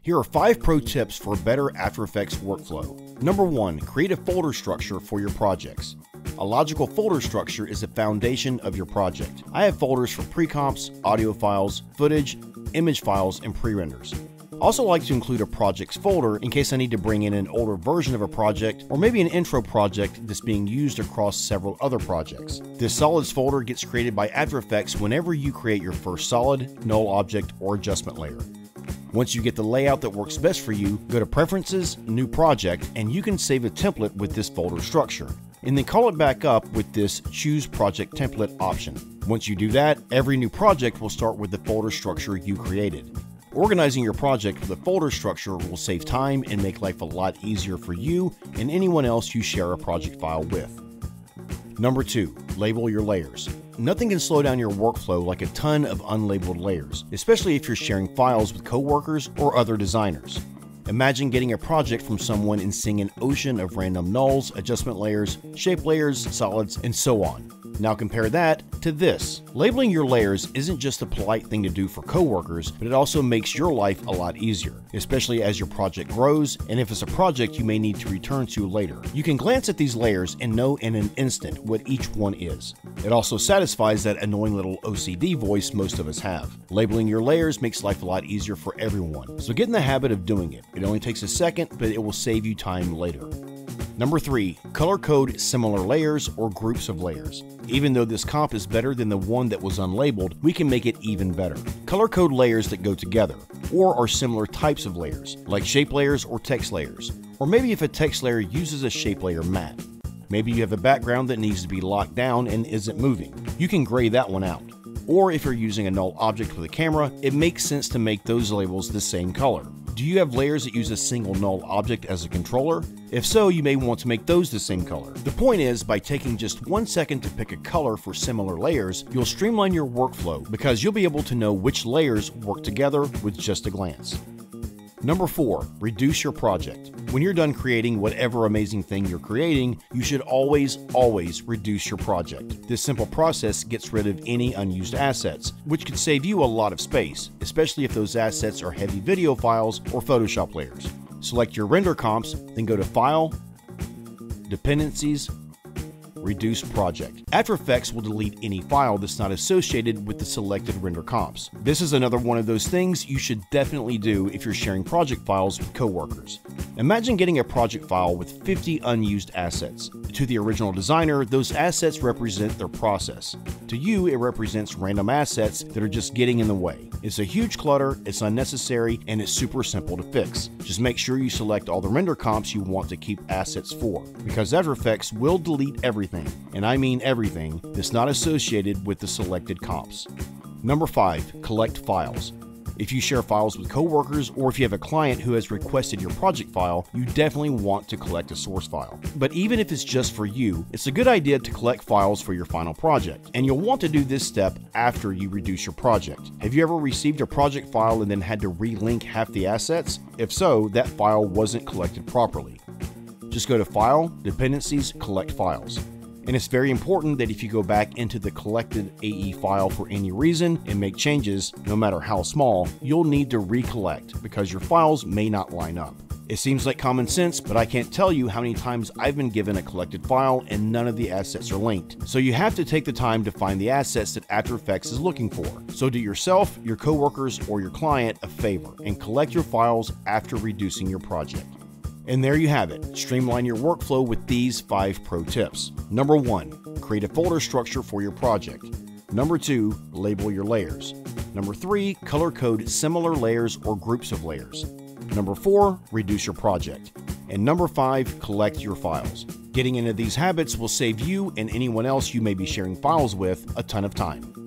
Here are 5 pro tips for a better After Effects workflow. Number 1, create a folder structure for your projects. A logical folder structure is the foundation of your project. I have folders for pre-comps, audio files, footage, image files, and pre-renders. I also like to include a projects folder in case I need to bring in an older version of a project or maybe an intro project that's being used across several other projects. This solids folder gets created by After Effects whenever you create your first solid, null object, or adjustment layer. Once you get the layout that works best for you, go to Preferences, New Project, and you can save a template with this folder structure. And then call it back up with this Choose Project Template option. Once you do that, every new project will start with the folder structure you created. Organizing your project with a folder structure will save time and make life a lot easier for you and anyone else you share a project file with. Number 2, label your layers. Nothing can slow down your workflow like a ton of unlabeled layers, especially if you're sharing files with coworkers or other designers. Imagine getting a project from someone and seeing an ocean of random nulls, adjustment layers, shape layers, solids, and so on. Now compare that to this. Labeling your layers isn't just a polite thing to do for coworkers, but it also makes your life a lot easier, especially as your project grows and if it's a project you may need to return to later. You can glance at these layers and know in an instant what each one is. It also satisfies that annoying little OCD voice most of us have. Labeling your layers makes life a lot easier for everyone, so get in the habit of doing it. It only takes a second, but it will save you time later. Number 3, color code similar layers or groups of layers. Even though this comp is better than the one that was unlabeled, we can make it even better. Color code layers that go together, or are similar types of layers, like shape layers or text layers. Or maybe if a text layer uses a shape layer matte. Maybe you have a background that needs to be locked down and isn't moving. You can gray that one out. Or if you're using a null object with a camera, it makes sense to make those labels the same color. Do you have layers that use a single null object as a controller? If so, you may want to make those the same color. The point is, by taking just 1 second to pick a color for similar layers, you'll streamline your workflow because you'll be able to know which layers work together with just a glance. Number 4, reduce your project. When you're done creating whatever amazing thing you're creating, you should always reduce your project. This simple process gets rid of any unused assets, which could save you a lot of space, especially if those assets are heavy video files or Photoshop layers. Select your render comps, then go to File, Dependencies, Reduce Project. After Effects will delete any file that's not associated with the selected render comps. This is another one of those things you should definitely do if you're sharing project files with coworkers. Imagine getting a project file with 50 unused assets. To the original designer, those assets represent their process. To you, it represents random assets that are just getting in the way. It's a huge clutter, it's unnecessary, and it's super simple to fix. Just make sure you select all the render comps you want to keep assets for, because After Effects will delete everything, and I mean everything, that's not associated with the selected comps. Number 5, collect files. If you share files with coworkers or if you have a client who has requested your project file, you definitely want to collect a source file. But even if it's just for you, it's a good idea to collect files for your final project. And you'll want to do this step after you reduce your project. Have you ever received a project file and then had to relink half the assets? If so, that file wasn't collected properly. Just go to File, Dependencies, Collect Files. And it's very important that if you go back into the collected AE file for any reason and make changes, no matter how small, you'll need to recollect because your files may not line up. It seems like common sense, but I can't tell you how many times I've been given a collected file and none of the assets are linked. So you have to take the time to find the assets that After Effects is looking for. So do yourself, your coworkers, or your client a favor and collect your files after reducing your project. And there you have it. Streamline your workflow with these 5 pro tips. Number 1, create a folder structure for your project. Number 2, label your layers. Number 3, color code similar layers or groups of layers. Number 4, reduce your project. And number 5, collect your files. Getting into these habits will save you and anyone else you may be sharing files with a ton of time.